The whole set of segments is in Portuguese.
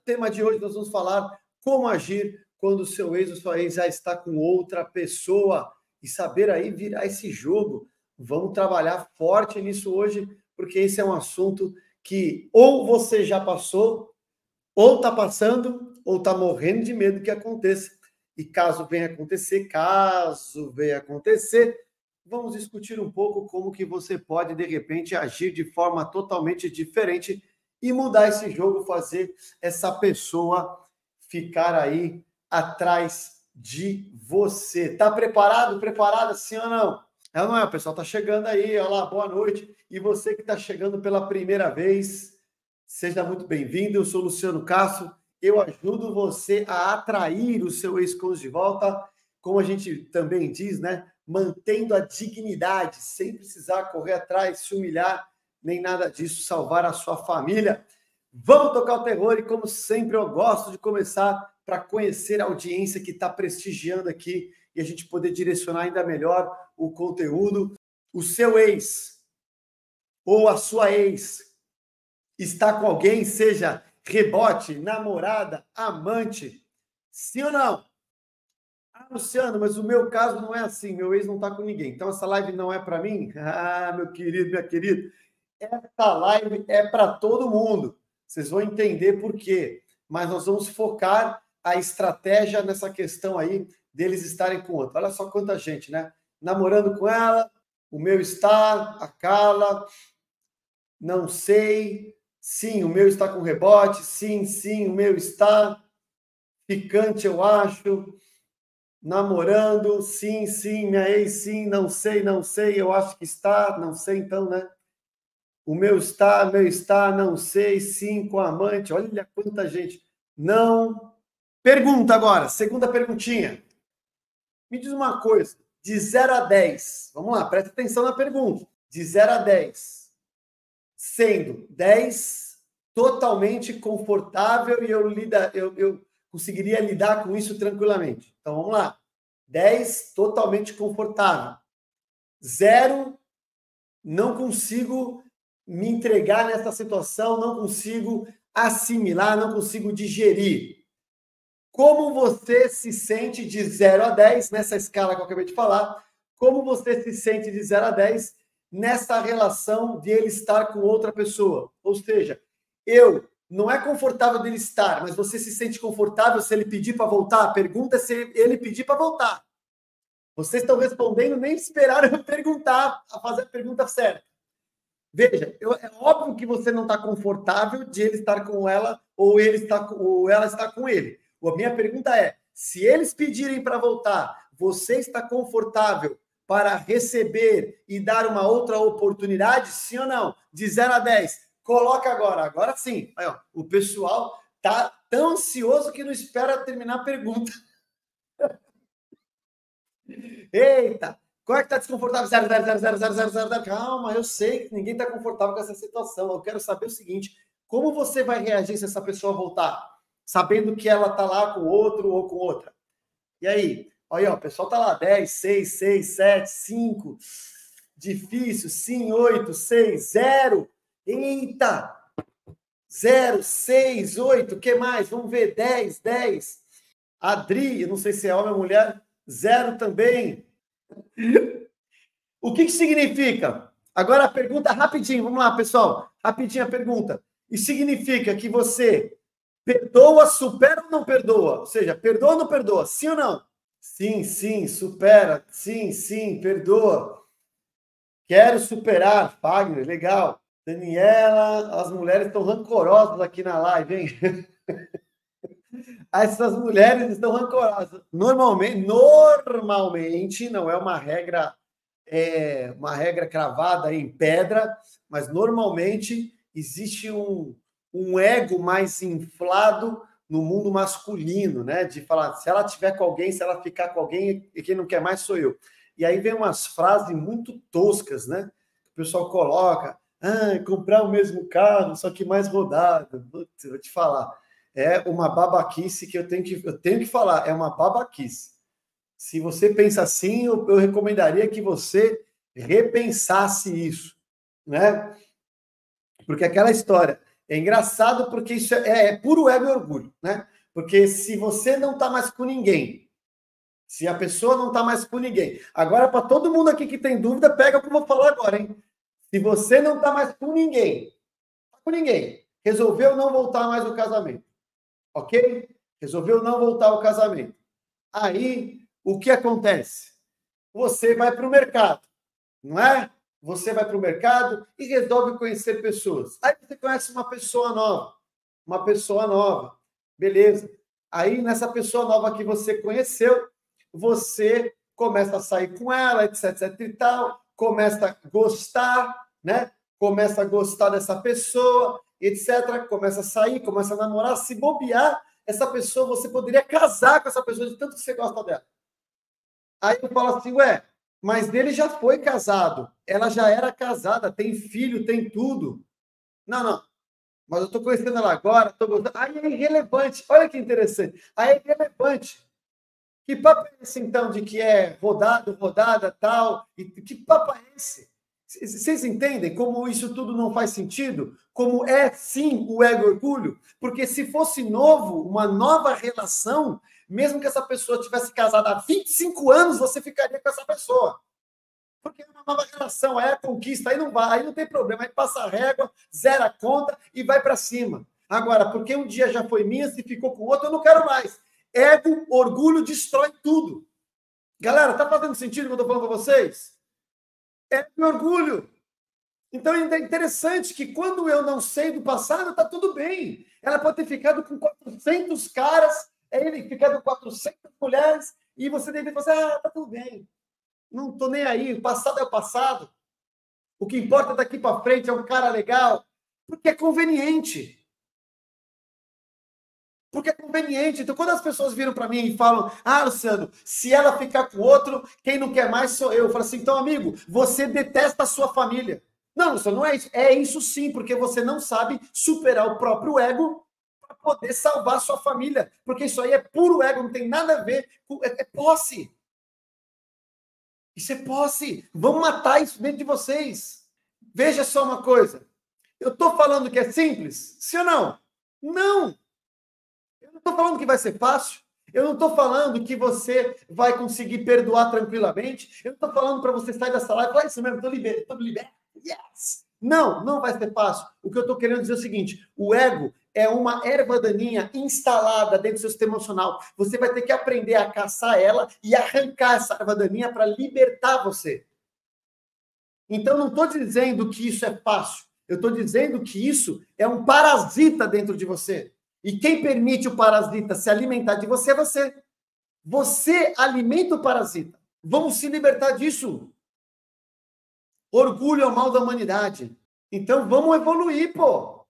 tema de hoje nós vamos falar como agir quando o seu ex ou sua ex já está com outra pessoa e saber aí virar esse jogo. Vamos trabalhar forte nisso hoje, porque esse é um assunto que ou você já passou, ou está passando, ou está morrendo de medo que aconteça. E caso venha acontecer, vamos discutir um pouco como que você pode, de repente, agir de forma totalmente diferente e mudar esse jogo, fazer essa pessoa ficar aí atrás de você. Tá preparado? Preparada, sim ou não? É ou não é? O pessoal tá chegando aí, olha lá, boa noite. E você que está chegando pela primeira vez, seja muito bem-vindo. Eu sou Luciano Castro. Eu ajudo você a atrair o seu ex-cônjuge de volta, como a gente também diz, né? Mantendo a dignidade, sem precisar correr atrás, se humilhar, nem nada disso, salvar a sua família. Vamos tocar o terror e, como sempre, eu gosto de começar para conhecer a audiência que está prestigiando aqui e a gente poder direcionar ainda melhor o conteúdo. O seu ex ou a sua ex está com alguém, seja rebote, namorada, amante, sim ou não? Ah, Luciano, mas o meu caso não é assim, meu ex não está com ninguém. Então essa live não é para mim? Ah, meu querido, minha querida, essa live é para todo mundo. Vocês vão entender por quê. Mas nós vamos focar a estratégia nessa questão aí deles estarem com outro. Olha só quanta gente, né? Namorando com ela, o meu está, a Carla, não sei. Sim, o meu está com rebote. Sim, o meu está. Picante, eu acho. Namorando. Sim, minha ex, sim. Não sei. Eu acho que está. Não sei, então, né? O meu está, não sei. Sim, com amante. Olha quanta gente. Não. Pergunta agora. Segunda perguntinha. Me diz uma coisa. De 0 a 10. Vamos lá, presta atenção na pergunta. De 0 a 10. Sendo 10 totalmente confortável e eu conseguiria lidar com isso tranquilamente. Então, vamos lá. 10, totalmente confortável. 0, não consigo me entregar nessa situação, não consigo assimilar, não consigo digerir. Como você se sente de 0 a 10, nessa escala que eu acabei de falar, como você se sente de 0 a 10 nessa relação de ele estar com outra pessoa? Ou seja, não é confortável dele estar, mas você se sente confortável se ele pedir para voltar? A pergunta é se ele pedir para voltar. Vocês estão respondendo, nem esperaram eu perguntar, a fazer a pergunta certa. Veja, é óbvio que você não está confortável de ele estar com ela ou ela está com ele. A minha pergunta é, se eles pedirem para voltar, você está confortável para receber e dar uma outra oportunidade, sim ou não? De 0 a 10. Coloca agora. Agora sim. Aí, ó, o pessoal tá tão ansioso que não espera terminar a pergunta. Eita! Qual é que está desconfortável? 0, 0, 0, 0, 0, 0, 0, 0. Calma, eu sei que ninguém está confortável com essa situação. Eu quero saber o seguinte, como você vai reagir se essa pessoa voltar? Sabendo que ela está lá com outro ou com outra. E aí? Olha, ó, o pessoal está lá, 10, 6, 7, 5. Difícil, sim, 8, 6, 0. Eita! 0, 6, 8, o que mais? Vamos ver, 10. Adri, eu não sei se é homem ou mulher, 0 também. O que significa? Agora a pergunta rapidinho, vamos lá, pessoal. Rapidinho a pergunta. Isso significa que você perdoa, supera ou não perdoa? Ou seja, perdoa ou não perdoa? Sim ou não? Sim, supera. Sim, perdoa. Quero superar. Fagner, legal. Daniela, as mulheres estão rancorosas aqui na live, hein? Essas mulheres estão rancorosas. Normalmente, não é uma regra cravada em pedra, mas normalmente existe um ego mais inflado no mundo masculino, né? De falar, se ela tiver com alguém, se ela ficar com alguém, e quem não quer mais sou eu. E aí vem umas frases muito toscas, né? O pessoal coloca, comprar o mesmo carro, só que mais rodado. Putz, vou te falar. É uma babaquice que eu tenho que falar, é uma babaquice. Se você pensa assim, eu recomendaria que você repensasse isso, né? Porque aquela história, É engraçado porque isso é puro ego e orgulho, né? Porque se você não está mais com ninguém, se a pessoa não está mais com ninguém. Agora, para todo mundo aqui que tem dúvida, pega o que eu vou falar agora, hein? Se você não está mais com ninguém, resolveu não voltar mais ao casamento, ok? Resolveu não voltar ao casamento. Aí, o que acontece? Você vai para o mercado, não é? Você vai para o mercado e resolve conhecer pessoas. Aí você conhece uma pessoa nova, beleza. Aí, nessa pessoa nova que você conheceu, você começa a sair com ela, etc, etc e tal, começa a gostar, né? Começa a gostar dessa pessoa, etc. Começa a sair, começa a namorar, se bobear, essa pessoa, você poderia casar com essa pessoa de tanto que você gosta dela. Aí eu falo assim, ué, mas ele já foi casado, ela já era casada, tem filho, tem tudo. Não, mas eu estou conhecendo ela agora, estou gostando. Aí é irrelevante, olha que interessante, aí é irrelevante. Que papo é esse, então, de que é rodada, tal? E que papo é esse? Vocês entendem como isso tudo não faz sentido? Como é, sim, o ego e orgulho? Porque se fosse novo, uma nova relação, mesmo que essa pessoa tivesse casado há 25 anos, você ficaria com essa pessoa. Porque é uma nova relação, aí é a conquista, aí não vai, aí não tem problema, aí passa a régua, zera a conta e vai para cima. Agora, porque um dia já foi minha, se ficou com outro, eu não quero mais. Ego, orgulho, destrói tudo. Galera, tá fazendo sentido o que eu tô falando para vocês? Ego e orgulho. Então é interessante que quando eu não sei do passado, tá tudo bem. Ela pode ter ficado com 400 caras, ele ficado com 400 mulheres, e você deve falar, tá tudo bem. Não tô nem aí, o passado é o passado. O que importa daqui para frente é um cara legal, porque é conveniente. Porque é conveniente. Então, quando as pessoas viram para mim e falam, Luciano, se ela ficar com outro, quem não quer mais sou eu. Eu falo assim, então, amigo, você detesta a sua família. Não, Luciano, não é isso. É isso sim, porque você não sabe superar o próprio ego para poder salvar a sua família. Porque isso aí é puro ego, não tem nada a ver com... É posse. Isso é posse. Vamos matar isso dentro de vocês. Veja só uma coisa. Eu estou falando que é simples? Sim ou não? Não. Eu não estou falando que vai ser fácil. Eu não estou falando que você vai conseguir perdoar tranquilamente. Eu não estou falando para você sair dessa live e falar isso mesmo, estou liberto. Yes! Não, não vai ser fácil. O que eu estou querendo dizer é o seguinte: o ego é uma erva daninha instalada dentro do seu sistema emocional. Você vai ter que aprender a caçar ela e arrancar essa erva daninha para libertar você. Então, não estou dizendo que isso é fácil. Eu estou dizendo que isso é um parasita dentro de você. E quem permite o parasita se alimentar de você é você. Você alimenta o parasita. Vamos se libertar disso. Orgulho é o mal da humanidade. Então, vamos evoluir, pô.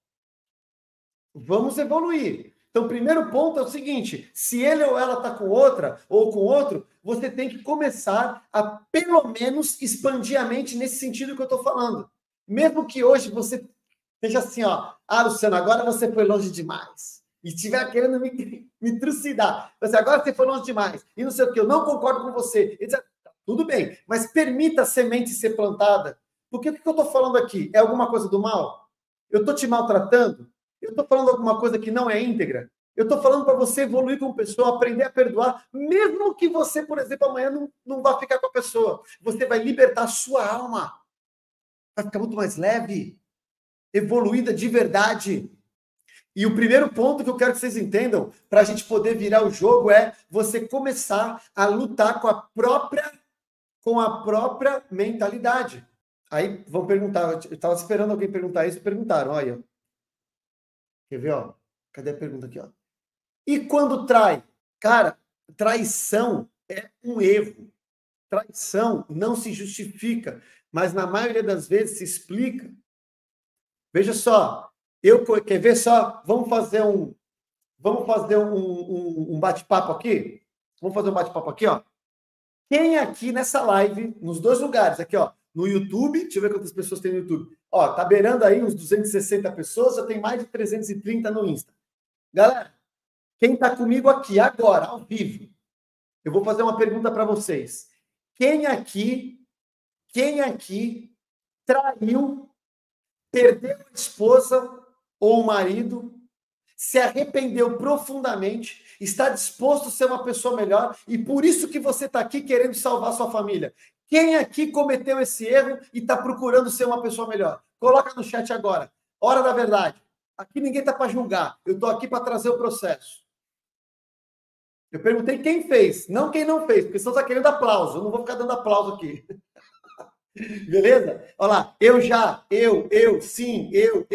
Vamos evoluir. Então, o primeiro ponto é o seguinte: se ele ou ela está com outra ou com outro, você tem que começar a, pelo menos, expandir a mente nesse sentido que eu estou falando. Mesmo que hoje você seja assim, ó, Luciano, agora você foi longe demais. E estiver querendo me trucidar. Mas agora você foi longe demais. E não sei o que, eu não concordo com você. Tudo bem, mas permita a semente ser plantada. Porque o que eu estou falando aqui? É alguma coisa do mal? Eu estou te maltratando? Eu estou falando alguma coisa que não é íntegra? Eu estou falando para você evoluir como pessoa, aprender a perdoar, mesmo que você, por exemplo, amanhã não vá ficar com a pessoa. Você vai libertar a sua alma. Vai ficar muito mais leve, evoluída de verdade. E o primeiro ponto que eu quero que vocês entendam, para a gente poder virar o jogo, é você começar a lutar com a própria mentalidade. Aí vão perguntar, eu estava esperando alguém perguntar isso, perguntaram, olha. Quer ver, ó? Cadê a pergunta aqui, ó? E quando trai? Cara, traição é um erro. Traição não se justifica, mas na maioria das vezes se explica. Veja só, quer ver só? Vamos fazer um bate-papo aqui? Vamos fazer um bate-papo aqui, ó. Quem aqui nessa live, nos dois lugares, aqui, ó, no YouTube, deixa eu ver quantas pessoas tem no YouTube. Ó, tá beirando aí uns 260 pessoas, já tem mais de 330 no Insta. Galera, quem tá comigo aqui agora, ao vivo, eu vou fazer uma pergunta para vocês. Quem aqui traiu, perdeu a esposa ou o marido, se arrependeu profundamente, está disposto a ser uma pessoa melhor e por isso que você está aqui querendo salvar sua família. Quem aqui cometeu esse erro e está procurando ser uma pessoa melhor? Coloca no chat agora. Hora da verdade. Aqui ninguém está para julgar. Eu estou aqui para trazer o processo. Eu perguntei quem fez, não quem não fez, porque senão está querendo aplauso. Eu não vou ficar dando aplauso aqui. Beleza? Olha lá. Eu já, sim,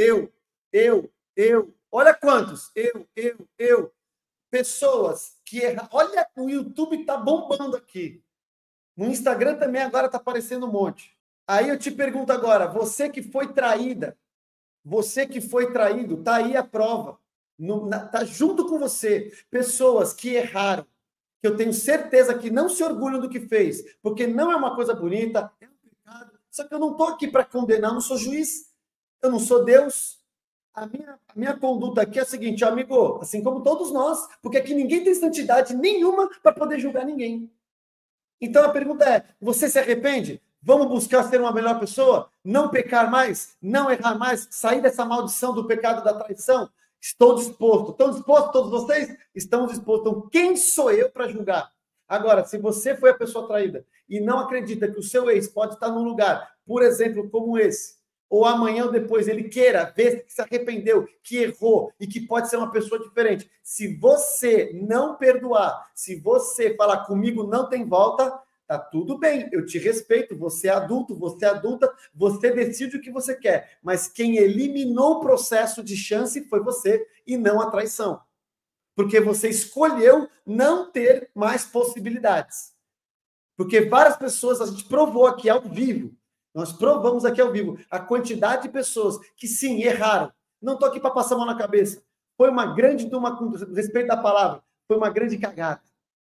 eu. Olha quantos. Eu. Pessoas que erram. Olha, o YouTube está bombando aqui. No Instagram também agora está aparecendo um monte. Aí eu te pergunto agora, você que foi traída, você que foi traído, tá aí a prova. Tá junto com você. Pessoas que erraram, que eu tenho certeza que não se orgulham do que fez, porque não é uma coisa bonita, é um pecado. Só que eu não estou aqui para condenar, eu não sou juiz, eu não sou Deus. A minha conduta aqui é a seguinte, amigo, assim como todos nós, porque aqui ninguém tem santidade nenhuma para poder julgar ninguém. Então a pergunta é, você se arrepende? Vamos buscar ser uma melhor pessoa? Não pecar mais? Não errar mais? Sair dessa maldição do pecado da traição? Estou disposto. Estão dispostos todos vocês? Estamos dispostos. Então, quem sou eu para julgar? Agora, se você foi a pessoa traída e não acredita que o seu ex pode estar num lugar, por exemplo, como esse, ou amanhã ou depois ele queira ver que se arrependeu, que errou e que pode ser uma pessoa diferente. Se você não perdoar, se você falar comigo não tem volta, tá tudo bem, eu te respeito, você é adulto, você é adulta, você decide o que você quer. Mas quem eliminou o processo de chance foi você e não a traição. Porque você escolheu não ter mais possibilidades. Porque várias pessoas, a gente provou aqui ao vivo, nós provamos aqui ao vivo a quantidade de pessoas que, sim, erraram. Não estou aqui para passar a mão na cabeça. Foi uma grande, com respeito à palavra, foi uma grande cagada.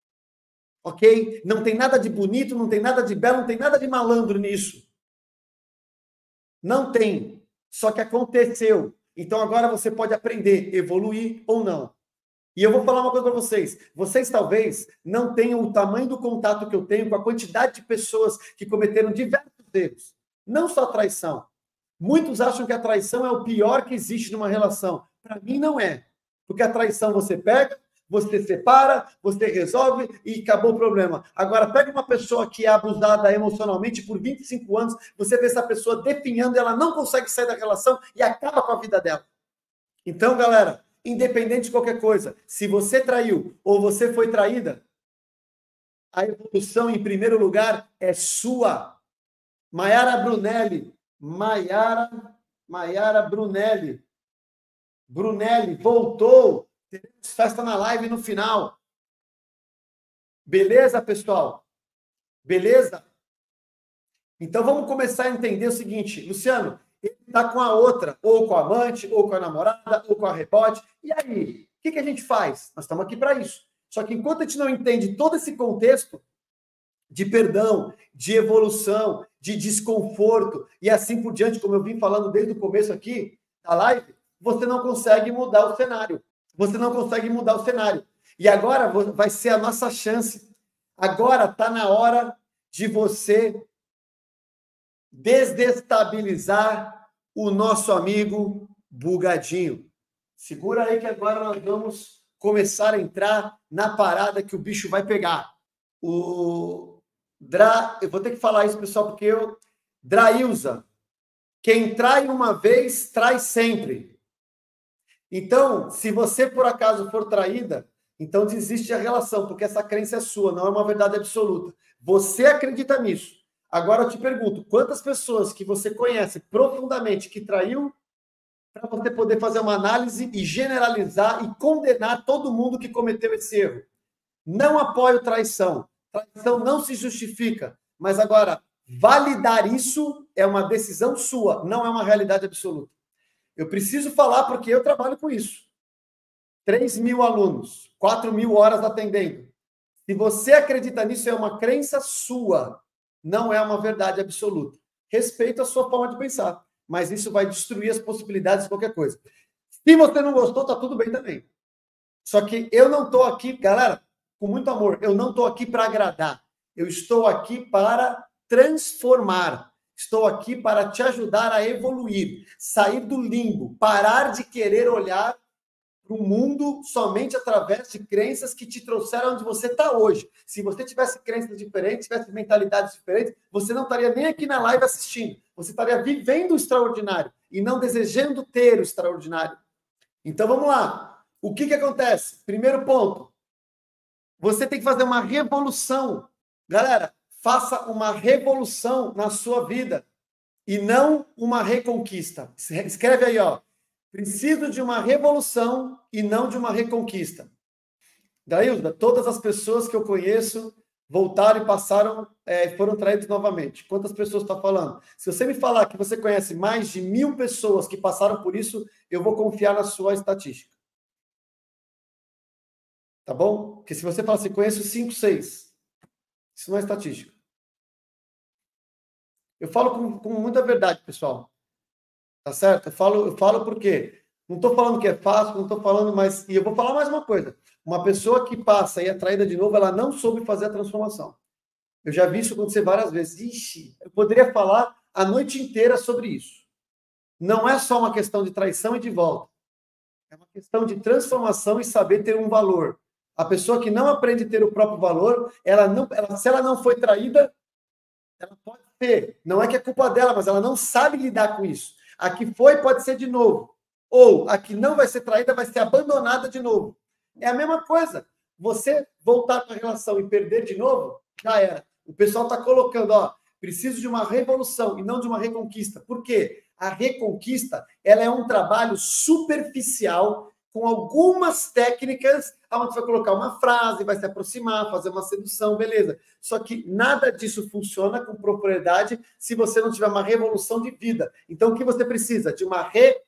Ok? Não tem nada de bonito, não tem nada de belo, não tem nada de malandro nisso. Não tem. Só que aconteceu. Então agora você pode aprender, evoluir ou não. E eu vou falar uma coisa para vocês. Vocês talvez não tenham o tamanho do contato que eu tenho com a quantidade de pessoas que cometeram diversos erros. Não só traição. Muitos acham que a traição é o pior que existe numa relação. Para mim, não é. Porque a traição você pega, você separa, você resolve e acabou o problema. Agora, pega uma pessoa que é abusada emocionalmente por 25 anos, você vê essa pessoa definhando, ela não consegue sair da relação e acaba com a vida dela. Então, galera, independente de qualquer coisa, se você traiu ou você foi traída, a evolução, em primeiro lugar, é sua. Maiara Brunelli. Maiara Brunelli. Brunelli, voltou. Teremos festa na live no final. Beleza, pessoal? Beleza? Então vamos começar a entender o seguinte, Luciano, ele está com a outra, ou com a amante, ou com a namorada, ou com a rebote. E aí, o que a gente faz? Nós estamos aqui para isso. Só que enquanto a gente não entende todo esse contexto de perdão, de evolução, de desconforto e assim por diante, como eu vim falando desde o começo aqui da live, você não consegue mudar o cenário. Você não consegue mudar o cenário. E agora vai ser a nossa chance. Agora está na hora de você desestabilizar o nosso amigo bugadinho. Segura aí que agora nós vamos começar a entrar na parada que o bicho vai pegar. Eu vou ter que falar isso, pessoal, porque Drailza, quem trai uma vez, trai sempre. Então, se você por acaso for traída, então desiste da relação, porque essa crença é sua, não é uma verdade absoluta. Você acredita nisso. Agora eu te pergunto, quantas pessoas que você conhece profundamente que traiu, para você poder fazer uma análise e generalizar e condenar todo mundo que cometeu esse erro? Não apoio traição. Traição não se justifica. Mas agora, validar isso é uma decisão sua, não é uma realidade absoluta. Eu preciso falar porque eu trabalho com isso. 3.000 alunos, 4.000 horas atendendo. Se você acredita nisso, é uma crença sua, não é uma verdade absoluta. Respeito a sua forma de pensar, mas isso vai destruir as possibilidades de qualquer coisa. Se você não gostou, tá tudo bem também. Só que eu não estou aqui, galera, com muito amor, eu não estou aqui para agradar. Eu estou aqui para transformar. Estou aqui para te ajudar a evoluir, sair do limbo, parar de querer olhar para o mundo somente através de crenças que te trouxeram onde você está hoje. Se você tivesse crenças diferentes, tivesse mentalidades diferentes, você não estaria nem aqui na live assistindo. Você estaria vivendo o extraordinário e não desejando ter o extraordinário. Então, vamos lá. O que acontece? Primeiro ponto. Você tem que fazer uma revolução. Galera, faça uma revolução na sua vida e não uma reconquista. Escreve aí, ó. Preciso de uma revolução e não de uma reconquista. Dailda, todas as pessoas que eu conheço voltaram e passaram, foram traídas novamente. Quantas pessoas está falando? Se você me falar que você conhece mais de 1000 pessoas que passaram por isso, eu vou confiar na sua estatística. Tá bom? Porque se você falar assim, conheço 5, 6, isso não é estatística. Eu falo com muita verdade, pessoal. Tá certo? Eu falo porque não estou falando que é fácil, não estou falando, mas... E eu vou falar mais uma coisa. Uma pessoa que passa e é traída de novo, ela não soube fazer a transformação. Eu já vi isso acontecer várias vezes. Ixi, eu poderia falar a noite inteira sobre isso. Não é só uma questão de traição e de volta. É uma questão de transformação e saber ter um valor. A pessoa que não aprende a ter o próprio valor, se ela não foi traída, ela pode ter. Não é que é culpa dela, mas ela não sabe lidar com isso. A que foi pode ser de novo. Ou a que não vai ser traída vai ser abandonada de novo. É a mesma coisa. Você voltar para a relação e perder de novo, já era. O pessoal está colocando, ó, preciso de uma revolução e não de uma reconquista. Por quê? A reconquista, ela é um trabalho superficial com algumas técnicas, onde você vai colocar uma frase, vai se aproximar, fazer uma sedução, beleza. Só que nada disso funciona com propriedade se você não tiver uma revolução de vida. Então, o que você precisa? De uma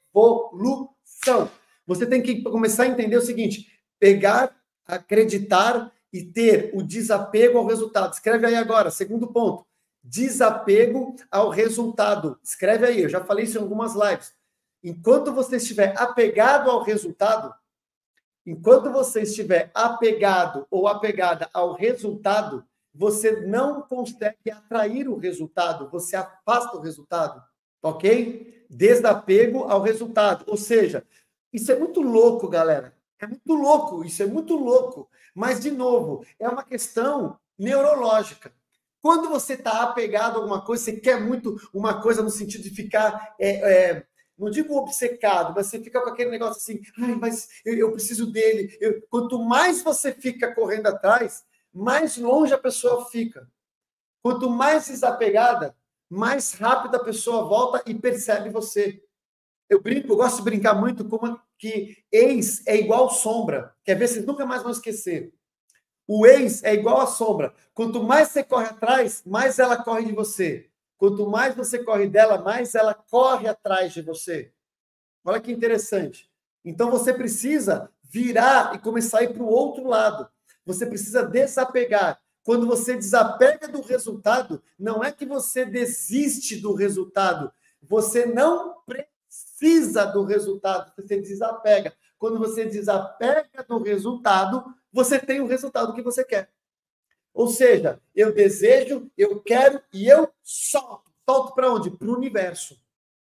revolução. Você tem que começar a entender o seguinte, pegar, acreditar e ter o desapego ao resultado. Escreve aí agora, segundo ponto. Desapego ao resultado. Escreve aí, eu já falei isso em algumas lives. Enquanto você estiver apegado ao resultado, enquanto você estiver apegado ou apegada ao resultado, você não consegue atrair o resultado, você afasta o resultado, ok? Desapego ao resultado. Ou seja, isso é muito louco, galera. É muito louco, isso é muito louco. Mas, de novo, é uma questão neurológica. Quando você está apegado a alguma coisa, você quer muito uma coisa no sentido de ficar... não digo obcecado, mas você fica com aquele negócio assim, ai, mas eu preciso dele. Quanto mais você fica correndo atrás, mais longe a pessoa fica. Quanto mais desapegada, mais rápido a pessoa volta e percebe você. Eu gosto de brincar muito como que ex é igual sombra. Quer ver? Vocês nunca mais vão esquecer. O ex é igual a sombra. Quanto mais você corre atrás, mais ela corre de você. Quanto mais você corre dela, mais ela corre atrás de você. Olha que interessante. Então, você precisa virar e começar a ir para o outro lado. Você precisa desapegar. Quando você desapega do resultado, não é que você desiste do resultado. Você não precisa do resultado. Você desapega. Quando você desapega do resultado, você tem o resultado que você quer. Ou seja, eu desejo, eu quero e eu solto. Solto para onde? Para o universo.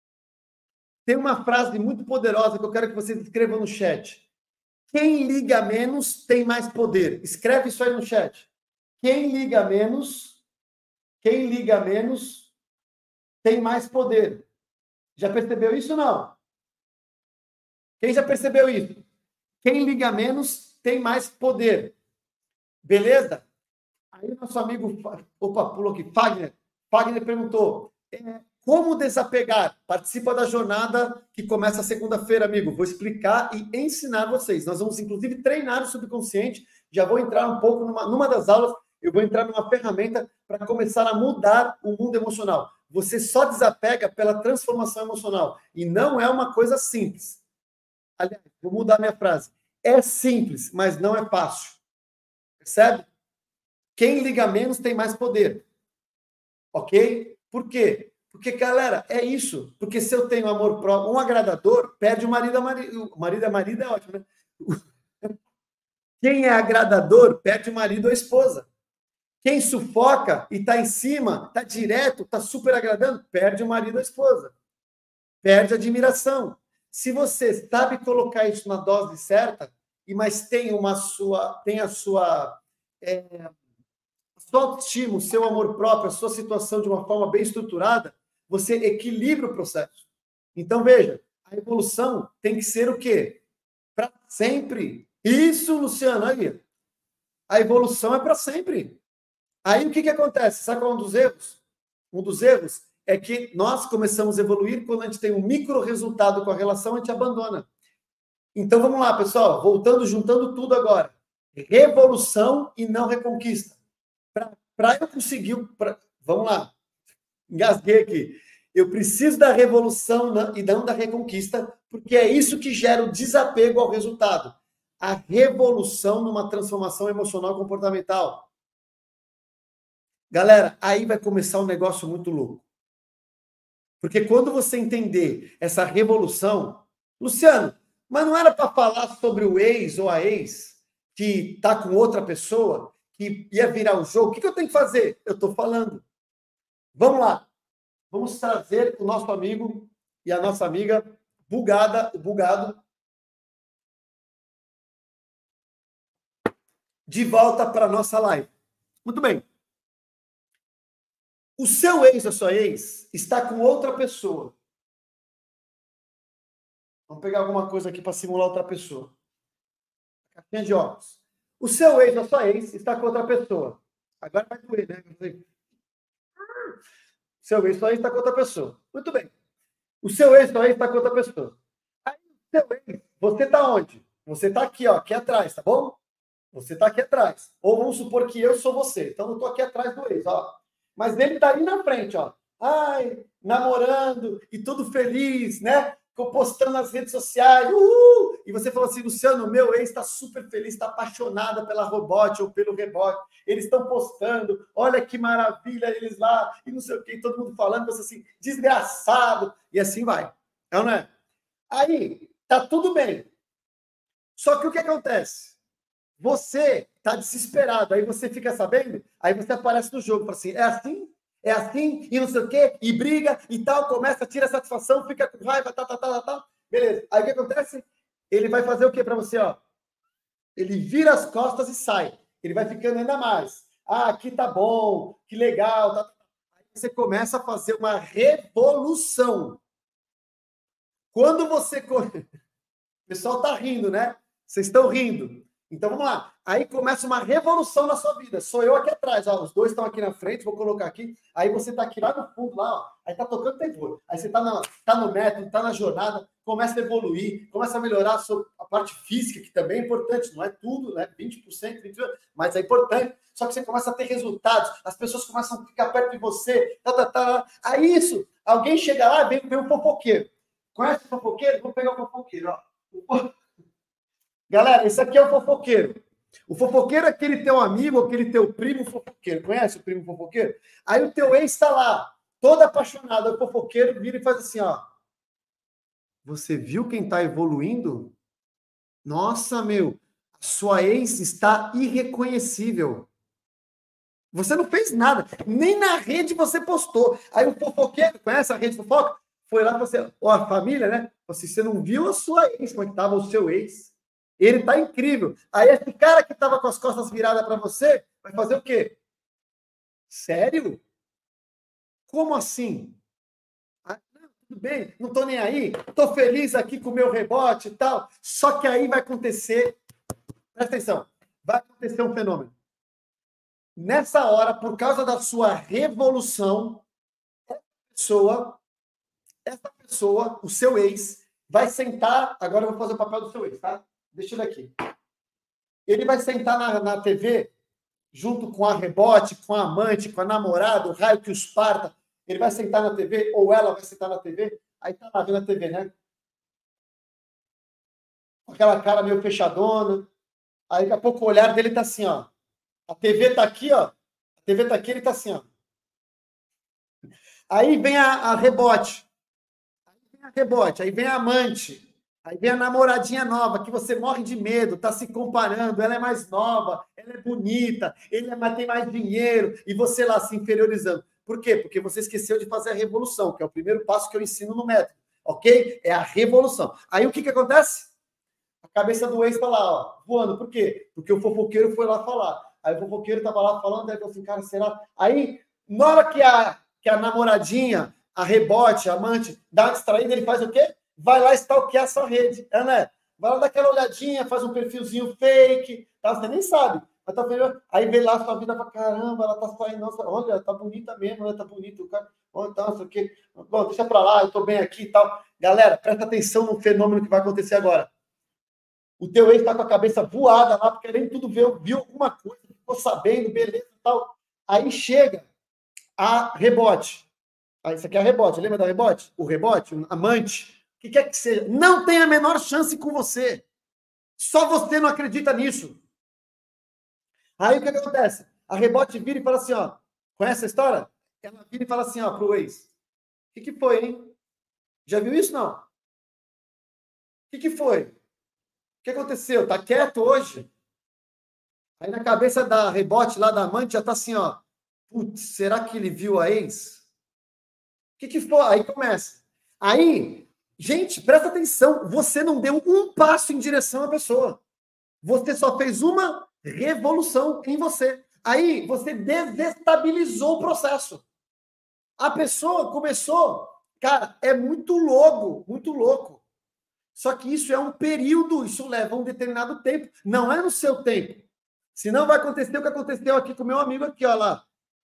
Tem uma frase muito poderosa que eu quero que vocês escrevam no chat. Quem liga menos tem mais poder. Escreve isso aí no chat. Quem liga menos tem mais poder. Já percebeu isso ou não? Quem já percebeu isso? Quem liga menos tem mais poder. Beleza? Aí nosso amigo, pulou aqui, Fagner perguntou, como desapegar? Participa da jornada que começa segunda-feira, amigo. Vou explicar e ensinar vocês. Nós vamos, inclusive, treinar o subconsciente. Já vou entrar um pouco numa das aulas, eu vou entrar numa ferramenta para começar a mudar o mundo emocional. Você só desapega pela transformação emocional. E não é uma coisa simples. Aliás, vou mudar minha frase. É simples, mas não é fácil. Percebe? Quem liga menos tem mais poder. Ok? Por quê? Porque, galera, é isso. Porque se eu tenho amor próprio, um agradador perde o marido a marido. O marido a marido é ótimo, né? Quem é agradador perde o marido ou a esposa. Quem sufoca e está em cima, está direto, está super agradando, perde o marido ou a esposa. Perde a admiração. Se você sabe colocar isso na dose certa, mas tem a sua autoestima, o seu amor próprio, a sua situação de uma forma bem estruturada, você equilibra o processo. Então, veja, a evolução tem que ser o quê? Para sempre. Isso, Luciano, aí. A evolução é para sempre. Aí o que acontece? Sabe qual é um dos erros? Um dos erros é que nós começamos a evoluir quando a gente tem um micro resultado com a relação, a gente abandona. Então vamos lá, pessoal, voltando, juntando tudo agora. Revolução e não reconquista. Para eu conseguir. Vamos lá, engasguei aqui. Eu preciso da revolução e não da reconquista, porque é isso que gera o desapego ao resultado. A revolução numa transformação emocional e comportamental. Galera, aí vai começar um negócio muito louco. Porque quando você entender essa revolução, Luciano, mas não era para falar sobre o ex ou a ex que está com outra pessoa, que ia virar o jogo? O que eu tenho que fazer? Eu estou falando. Vamos lá. Vamos trazer o nosso amigo e a nossa amiga Bugado, de volta para a nossa live. Muito bem. O seu ex, a sua ex, está com outra pessoa. Vamos pegar alguma coisa aqui para simular outra pessoa. Caixinha de óculos. O seu ex, a sua ex, está com outra pessoa. Agora vai doer, né? Seu ex, sua ex está com outra pessoa. Muito bem. O seu ex, sua ex está com outra pessoa. Aí, seu ex, você está onde? Você está aqui, ó, aqui atrás, tá bom? Você está aqui atrás. Ou vamos supor que eu sou você. Então, eu estou aqui atrás do ex, ó. Mas ele está ali na frente, ó. Ai, namorando e tudo feliz, né? Postando nas redes sociais. E você falou assim, Luciano, meu ex está super feliz, está apaixonada pela robótica ou pelo rebote. Eles estão postando, olha que maravilha eles lá, e não sei o quê, todo mundo falando, você assim, desgraçado, e assim vai. É ou não é? Aí, tá tudo bem. Só que o que acontece? Você tá desesperado, aí você fica sabendo, aí você aparece no jogo, fala assim, é assim, e não sei o quê, e briga, e tal, começa, tira a satisfação, fica com raiva, tal. Beleza. Aí o que acontece? Ele vai fazer o quê para você, ó? Ele vira as costas e sai. Ele vai ficando ainda mais. Ah, aqui tá bom, que legal. Tá. Aí você começa a fazer uma revolução. Quando você... O pessoal tá rindo, né? Vocês estão rindo. Então, vamos lá. Aí começa uma revolução na sua vida. Sou eu aqui atrás, ó. Os dois estão aqui na frente, vou colocar aqui. Aí você tá aqui lá no fundo, lá, ó. Aí tá tocando terror. Aí você tá no método, tá na jornada, começa a evoluir, começa a melhorar a parte física, que também é importante. Não é tudo, né? 20%, 20%, mas é importante. Só que você começa a ter resultados, as pessoas começam a ficar perto de você. Aí isso, alguém chega lá, vem um fofoqueiro. Conhece o fofoqueiro? Vou pegar o fofoqueiro, ó. Galera, esse aqui é o fofoqueiro. O fofoqueiro é aquele teu amigo, aquele teu primo fofoqueiro. Conhece o primo fofoqueiro? Aí o teu ex está lá, todo apaixonado. O fofoqueiro vira e faz assim, ó. Você viu quem está evoluindo? Nossa, meu, a sua ex está irreconhecível. Você não fez nada, nem na rede você postou. Aí o fofoqueiro, conhece a rede fofoca? Foi lá você, ó, a família, né? Você não viu a sua ex, como é que estava o seu ex? Ele tá incrível. Aí esse cara que tava com as costas viradas para você, vai fazer o quê? Sério? Como assim? Ah, não, tudo bem, não tô nem aí. Tô feliz aqui com o meu rebote e tal. Só que aí vai acontecer, presta atenção, vai acontecer um fenômeno. Nessa hora, por causa da sua revolução, essa pessoa, o seu ex, vai sentar, agora eu vou fazer o papel do seu ex, tá? Deixa ele aqui. Ele vai sentar na TV, junto com a rebote, com a amante, com a namorada, o raio que os parta. Ele vai sentar na TV, ou ela vai sentar na TV, aí tá lá vendo a TV, né? Com aquela cara meio fechadona. Aí daqui a pouco o olhar dele tá assim, ó. A TV tá aqui, ó. A TV tá aqui, ele tá assim, ó. Aí vem a rebote. Aí vem a amante. Aí vem a namoradinha nova, que você morre de medo, tá se comparando, ela é mais nova, ela é bonita, tem mais dinheiro, e você lá se inferiorizando. Por quê? Porque você esqueceu de fazer a revolução, que é o primeiro passo que eu ensino no método, ok? É a revolução. Aí o que acontece? A cabeça do ex está lá, ó, voando. Por quê? Porque o fofoqueiro foi lá falar. Aí o fofoqueiro estava lá falando, aí eu falei assim, cara, será? Aí, na hora que a namoradinha, a rebote, a amante, dá uma distraída, ele faz o quê? Vai lá stalkear a sua rede, né? Vai lá dar aquela olhadinha, faz um perfilzinho fake, tá? Você nem sabe. Aí vê lá a sua vida e fala, caramba, ela tá saindo, nossa, olha, tá bonita mesmo, ela tá bonita, o cara, olha, tá, não sei o quê. Bom, deixa pra lá, eu tô bem aqui e tal. Galera, presta atenção no fenômeno que vai acontecer agora. O teu ex está com a cabeça voada lá, querendo tudo ver, viu alguma coisa, ficou sabendo, beleza e tal. Aí chega a rebote. Aí isso aqui é a rebote, lembra da rebote? O rebote, o amante, o que quer que seja, não tem a menor chance com você. Só você não acredita nisso. Aí o que acontece? A rebote vira e fala assim, ó, conhece a história? Ela vira e fala assim, ó, pro ex, o que foi, hein? Já viu isso, não? O que foi? O que aconteceu? Tá quieto hoje? Aí na cabeça da rebote lá da amante já tá assim, ó. Putz, será que ele viu a ex? O que foi? Aí começa. Aí, gente, presta atenção. Você não deu um passo em direção à pessoa. Você só fez uma revolução em você. Aí você desestabilizou o processo. A pessoa começou. Cara, é muito louco, muito louco. Só que isso é um período, isso leva um determinado tempo. Não é no seu tempo. Senão vai acontecer o que aconteceu aqui com o meu amigo aqui, ó lá.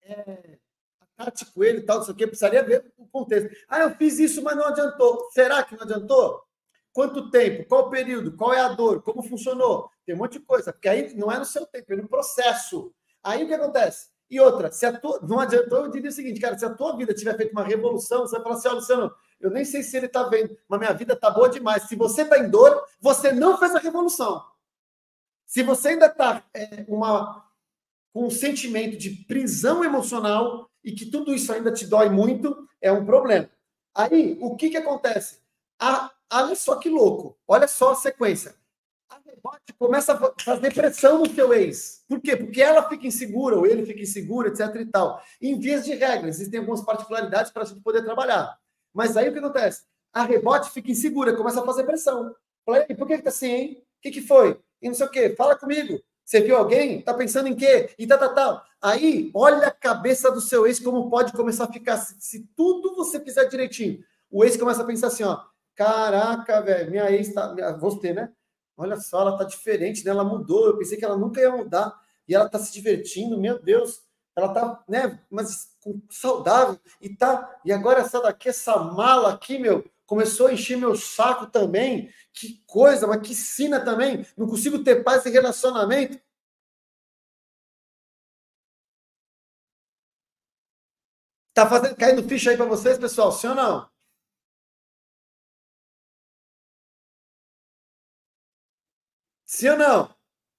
A Tati Coelho e tal, não sei o quê, precisaria ver o contexto. Ah, eu fiz isso, mas não adiantou. Será que não adiantou? Quanto tempo? Qual o período? Qual é a dor? Como funcionou? Tem um monte de coisa, porque aí não é no seu tempo, é no processo. Aí o que acontece? E outra, se a tua, não adiantou, eu diria o seguinte, cara, se a tua vida tiver feito uma revolução, você vai falar assim, ó, Luciano, eu nem sei se ele está vendo, mas minha vida está boa demais. Se você está em dor, você não fez a revolução. Se você ainda está com um sentimento de prisão emocional e que tudo isso ainda te dói muito, é um problema. Aí, o que acontece? Olha só que louco, olha só a sequência. A rebote começa a fazer pressão no teu ex. Por quê? Porque ela fica insegura, ou ele fica inseguro, etc e tal. Em vias de regra, existem algumas particularidades para a gente poder trabalhar. Mas aí o que acontece? A rebote fica insegura, começa a fazer pressão. Fala, e por que tá assim, hein? O que foi? E não sei o quê. Fala comigo. Você viu alguém? Tá pensando em quê? E tal. Aí, olha a cabeça do seu ex, como pode começar a ficar. Se tudo você fizer direitinho, o ex começa a pensar assim, ó. Caraca, velho, minha ex tá. Você, né? Olha só, ela tá diferente, né? Ela mudou. Eu pensei que ela nunca ia mudar. E ela tá se divertindo, meu Deus. Ela tá, né? Mas saudável. E agora essa daqui, essa mala aqui, meu, começou a encher meu saco também. Que coisa, mas que sina também. Não consigo ter paz em relacionamento. Tá caindo ficha aí para vocês, pessoal? Sim ou não? Sim ou não?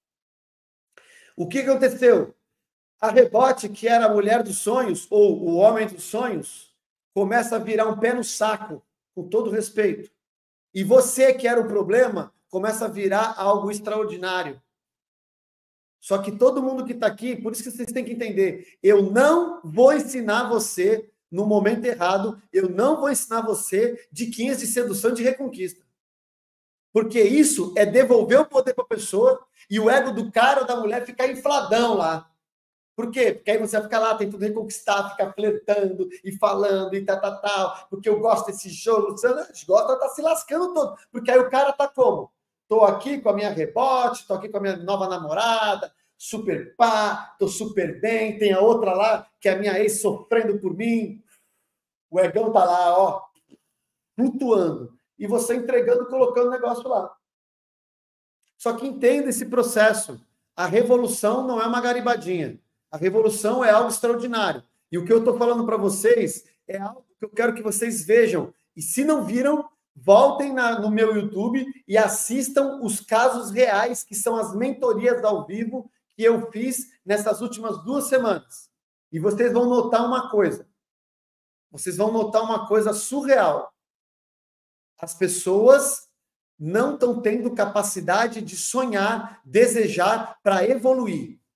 O que aconteceu? A rebote, que era a mulher dos sonhos, ou o homem dos sonhos, começa a virar um pé no saco, com todo respeito. E você, que era o problema, começa a virar algo extraordinário. Só que todo mundo que está aqui, por isso que vocês têm que entender, eu não vou ensinar você no momento errado, eu não vou ensinar você diquinhas de sedução e de reconquista. Porque isso é devolver o poder para a pessoa e o ego do cara ou da mulher ficar infladão lá. Por quê? Porque aí você vai ficar lá tentando reconquistar, ficar flertando e falando e tal, porque eu gosto desse jogo. Você gosta, tá se lascando todo. Porque aí o cara tá como? Tô aqui com a minha rebote, tô aqui com a minha nova namorada, super pá, tô super bem. Tem a outra lá, que é a minha ex sofrendo por mim. O egão tá lá, ó, flutuando. E você entregando, colocando o negócio lá. Só que entenda esse processo. A revolução não é uma garibadinha. A revolução é algo extraordinário. E o que eu estou falando para vocês é algo que eu quero que vocês vejam. E se não viram, voltem no meu YouTube e assistam os casos reais, que são as mentorias ao vivo que eu fiz nessas últimas 2 semanas. E vocês vão notar uma coisa. Vocês vão notar uma coisa surreal. As pessoas não estão tendo capacidade de sonhar, desejar para evoluir.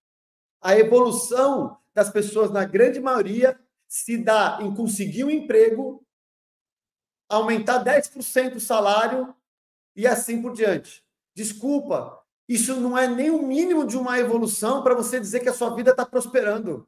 A evolução das pessoas, na grande maioria, se dá em conseguir um emprego, aumentar 10% o salário e assim por diante. Desculpa, isso não é nem o mínimo de uma evolução para você dizer que a sua vida está prosperando.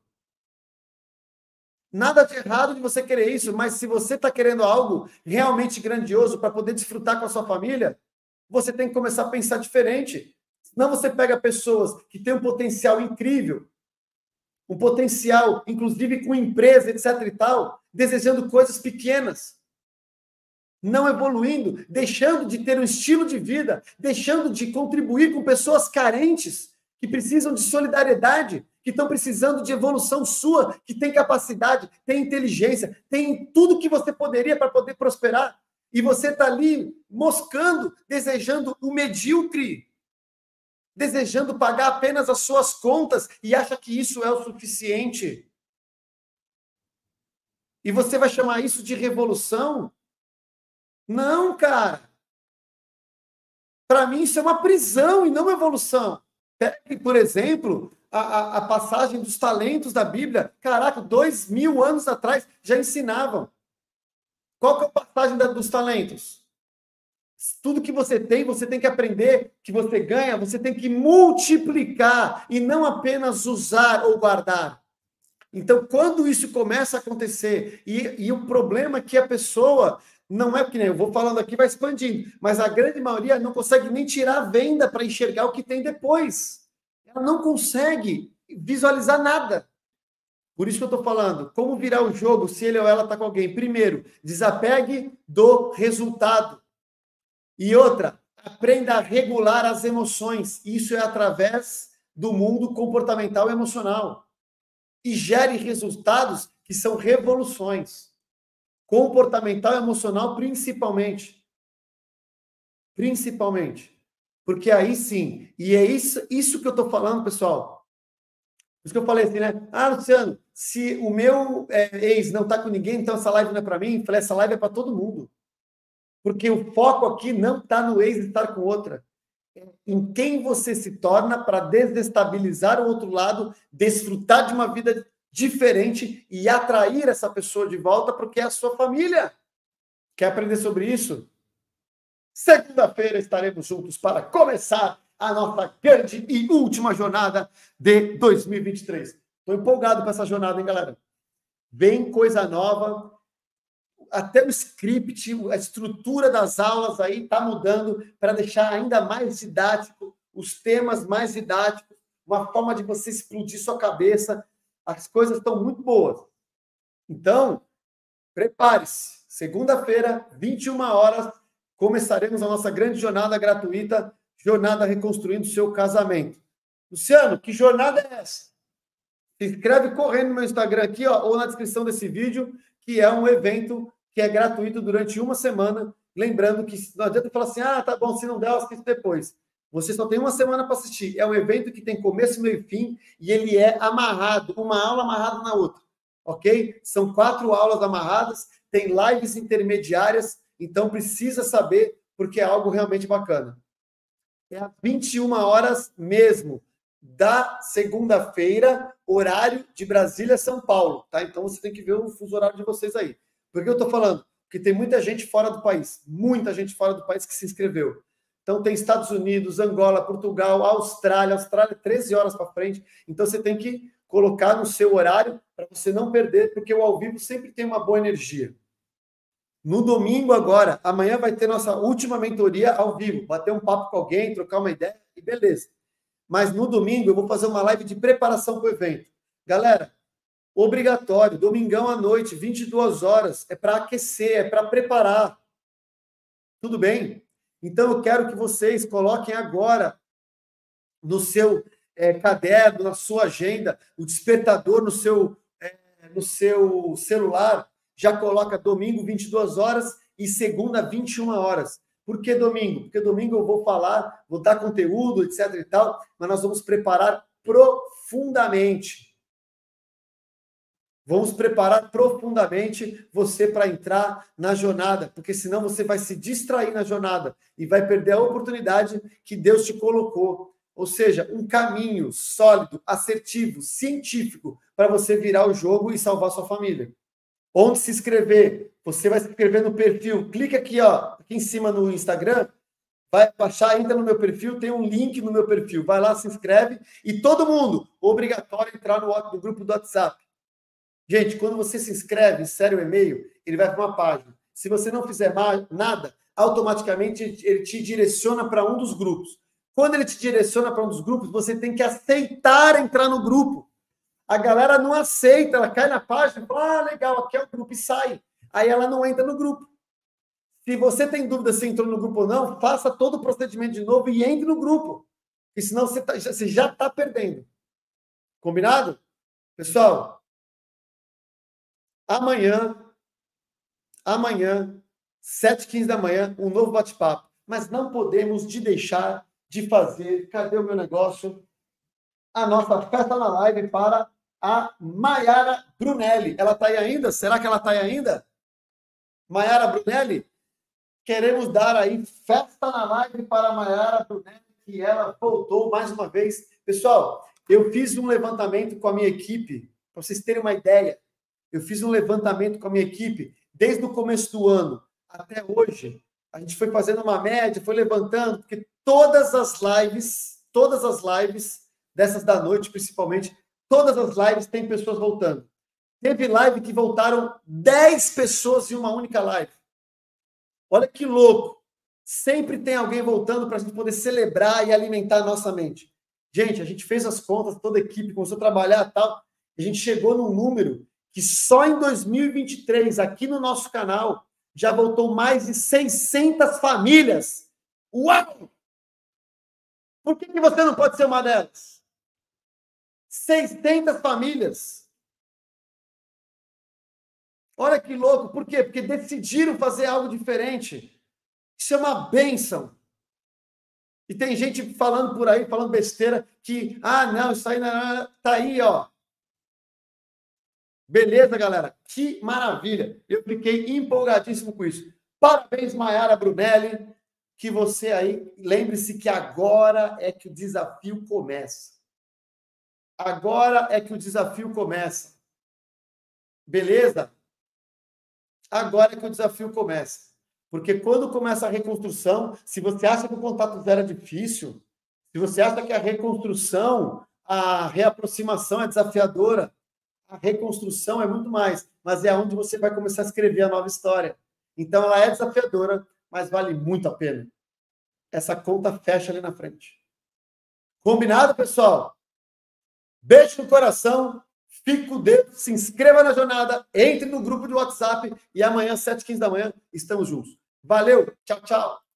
Nada de errado de você querer isso, mas se você está querendo algo realmente grandioso para poder desfrutar com a sua família, você tem que começar a pensar diferente. Senão você pega pessoas que têm um potencial incrível, um potencial, inclusive com empresa, etc. e tal, desejando coisas pequenas, não evoluindo, deixando de ter um estilo de vida, deixando de contribuir com pessoas carentes, que precisam de solidariedade, que estão precisando de evolução sua, que tem capacidade, tem inteligência, tem tudo que você poderia para poder prosperar. E você está ali moscando, desejando o medíocre, desejando pagar apenas as suas contas e acha que isso é o suficiente. E você vai chamar isso de revolução? Não, cara. Para mim, isso é uma prisão e não uma evolução. Pegue, por exemplo, a passagem dos talentos da Bíblia. Caraca, 2000 anos atrás já ensinavam. Qual que é a passagem dos talentos? Tudo que você tem que aprender, que você ganha, você tem que multiplicar e não apenas usar ou guardar. Então, quando isso começa a acontecer, e o problema é que a pessoa, não é porque eu vou falando aqui, vai expandindo, mas a grande maioria não consegue nem tirar a venda para enxergar o que tem depois. Ela não consegue visualizar nada. Por isso que eu estou falando, como virar o jogo se ele ou ela está com alguém? Primeiro, desapegue do resultado. E outra, aprenda a regular as emoções. Isso é através do mundo comportamental e emocional. E gere resultados que são revoluções. Comportamental e emocional, principalmente. Principalmente. Porque aí sim, e é isso que eu estou falando, pessoal. Por isso que eu falei assim, né? Ah, Luciano, se o meu ex não está com ninguém, então essa live não é para mim. Eu falei, essa live é para todo mundo. Porque o foco aqui não está no ex estar com outra. Em quem você se torna para desestabilizar o outro lado, desfrutar de uma vida diferente e atrair essa pessoa de volta porque é a sua família. Quer aprender sobre isso? Segunda-feira estaremos juntos para começar a nossa grande e última jornada de 2023. Estou empolgado com essa jornada, hein, galera? Vem coisa nova. Até o script, a estrutura das aulas aí está mudando para deixar ainda mais didático, os temas mais didáticos, uma forma de você explodir sua cabeça. As coisas estão muito boas. Então, prepare-se. Segunda-feira, 21 horas, começaremos a nossa grande jornada gratuita, Jornada Reconstruindo o Seu Casamento. Luciano, que jornada é essa? Se inscreve correndo no meu Instagram aqui, ó, ou na descrição desse vídeo, que é um evento que é gratuito durante uma semana. Lembrando que não adianta falar assim, ah, tá bom, se não der, eu assisto depois. Você só tem uma semana para assistir. É um evento que tem começo, meio e fim, e ele é amarrado, uma aula amarrada na outra, ok? São 4 aulas amarradas, tem lives intermediárias, então precisa saber, porque é algo realmente bacana. É às 21 horas mesmo, da segunda-feira, horário de Brasília, São Paulo, tá? Então você tem que ver o fuso horário de vocês aí. Por que eu estou falando? Porque tem muita gente fora do país, muita gente fora do país que se inscreveu. Então tem Estados Unidos, Angola, Portugal, Austrália 13 horas para frente. Então você tem que colocar no seu horário para você não perder, porque o ao vivo sempre tem uma boa energia. No domingo agora, amanhã vai ter nossa última mentoria ao vivo, bater um papo com alguém, trocar uma ideia e beleza. Mas no domingo eu vou fazer uma live de preparação para o evento. Galera, obrigatório, domingão à noite, 22 horas, é para aquecer, é para preparar. Tudo bem? Então, eu quero que vocês coloquem agora no seu caderno, na sua agenda, o despertador no seu celular, já coloca domingo, 22 horas e segunda, 21 horas. Por que domingo? Porque domingo eu vou falar, vou dar conteúdo, etc e tal, mas nós vamos preparar profundamente. Vamos preparar profundamente você para entrar na jornada, porque senão você vai se distrair na jornada e vai perder a oportunidade que Deus te colocou. Ou seja, um caminho sólido, assertivo, científico para você virar o jogo e salvar sua família. Onde se inscrever? Você vai se inscrever no perfil. Clica aqui, ó, aqui em cima no Instagram. Vai baixar, entra no meu perfil, tem um link no meu perfil. Vai lá, se inscreve. E todo mundo, obrigatório entrar no grupo do WhatsApp. Gente, quando você se inscreve, insere o e-mail, ele vai para uma página. Se você não fizer nada, automaticamente ele te direciona para um dos grupos. Quando ele te direciona para um dos grupos, você tem que aceitar entrar no grupo. A galera não aceita, ela cai na página e fala, legal, aqui é o grupo, e sai. Aí ela não entra no grupo. Se você tem dúvida se entrou no grupo ou não, faça todo o procedimento de novo e entre no grupo. Porque senão você já está perdendo. Combinado? Pessoal, amanhã, 7h15 da manhã, um novo bate-papo. Mas não podemos deixar de fazer, cadê o meu negócio? A nossa festa na live para a Maiara Brunelli. Ela está aí ainda? Será que ela está aí ainda? Maiara Brunelli? Queremos dar aí festa na live para a Maiara Brunelli, que ela voltou mais uma vez. Pessoal, eu fiz um levantamento com a minha equipe, para vocês terem uma ideia. Eu fiz um levantamento com a minha equipe desde o começo do ano até hoje. A gente foi fazendo uma média, foi levantando, porque todas as lives, dessas da noite principalmente, todas as lives tem pessoas voltando. Teve live que voltaram 10 pessoas em uma única live. Olha que louco. Sempre tem alguém voltando para a gente poder celebrar e alimentar a nossa mente. Gente, a gente fez as contas, toda a equipe começou a trabalhar e tal. A gente chegou num número que só em 2023, aqui no nosso canal, já voltou mais de 600 famílias. Uau! Por que você não pode ser uma delas? 600 famílias. Olha que louco. Por quê? Porque decidiram fazer algo diferente. Isso é uma bênção. E tem gente falando por aí, falando besteira, que, não, isso aí não, tá aí, ó. Beleza, galera? Que maravilha. Eu fiquei empolgadíssimo com isso. Parabéns, Maiara Brunelli, que você aí, lembre-se que agora é que o desafio começa. Agora é que o desafio começa. Beleza? Agora é que o desafio começa. Porque quando começa a reconstrução, se você acha que o contato zero é difícil, se você acha que a reconstrução, a reaproximação é desafiadora, a reconstrução é muito mais, mas é onde você vai começar a escrever a nova história. Então, ela é desafiadora, mas vale muito a pena. Essa conta fecha ali na frente. Combinado, pessoal? Beijo no coração. Fique com o dedo, se inscreva na jornada, entre no grupo de WhatsApp e amanhã, 7h15 da manhã, estamos juntos. Valeu, tchau, tchau.